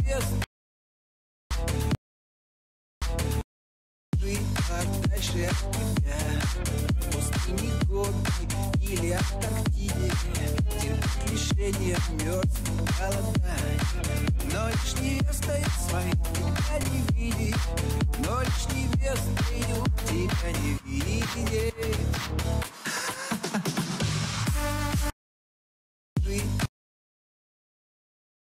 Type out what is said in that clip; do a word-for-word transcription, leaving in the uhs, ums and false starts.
невест. Дальше от тебя, пустыни годы или Антарктиде, терпеть лишение, мерз, голодать. Но лишь невестой своей тебя не видеть, но лишь невестой тебя не видеть.